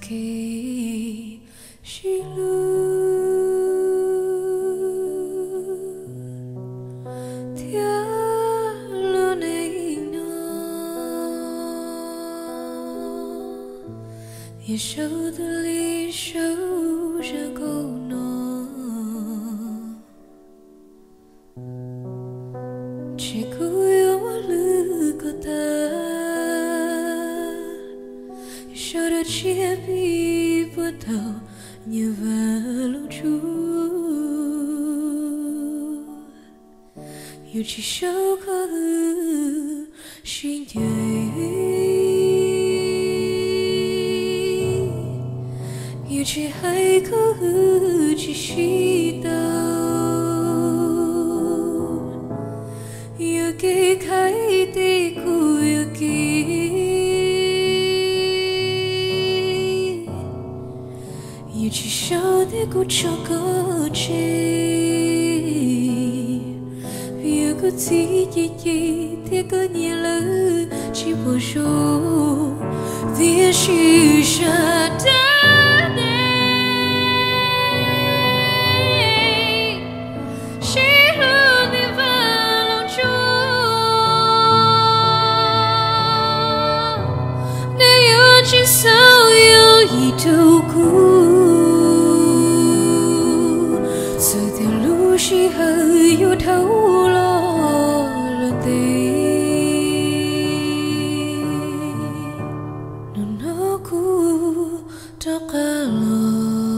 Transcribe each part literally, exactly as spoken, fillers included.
kê shi lu thia lu này nó ye sâu từ li sâu ra câu nó chỉ cứ yêu lư có ta cho đã chia bi bắt đầu như vào lúc trước yêu chỉ sâu có ư xin nhảy yêu chỉ hay có ư chỉ chỉ đâu yêu cái khai tê cu yêu cái yêu chỉ sao để cô cho có chế yêu có gì gì gì thế có nhiều lời chỉ bỏ số vì chỉ sợ đã đây chỉ luôn đi vào lòng chúa để yêu chỉ sao yêu gì đâu cũng chỉ hơi yêu thấu lo lo tê nó nó cu cho cả lo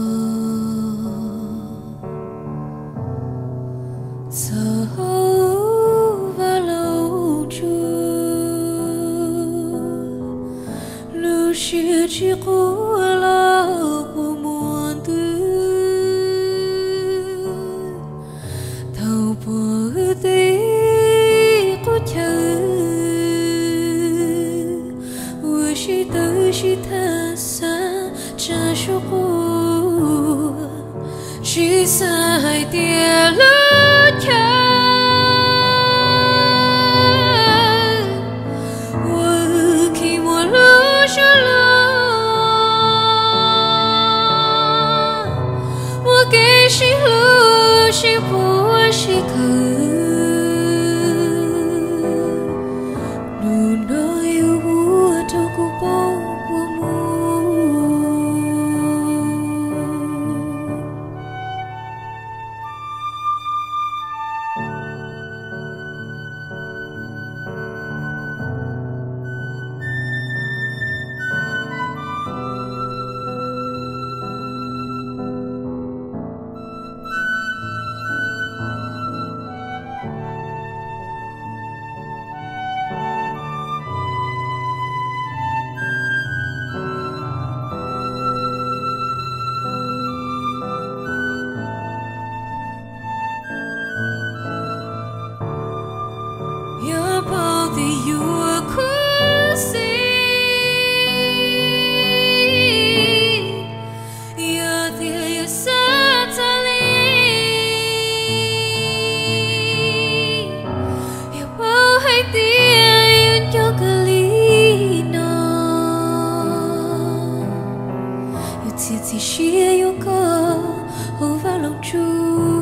giờ hấu và lâu chưa lưu chia chỉ của lo của muôn tư bữa tê có chờ vừa chỉ tới chỉ tha xa cha cho cô chỉ xa hai tia lỡ cha vừa khi mùa lúa cho lỡ vừa kể chỉ lúa chỉ bùa chỉ cứ nụ nói yêu bùa trong cuộc bao bùa mù bao thì yêu khó gì yêu thì yêu xa ta đi yêu bao hay tiếng yêu cho cái lý nó yêu thì chỉ yêu có hôn vào lòng chúa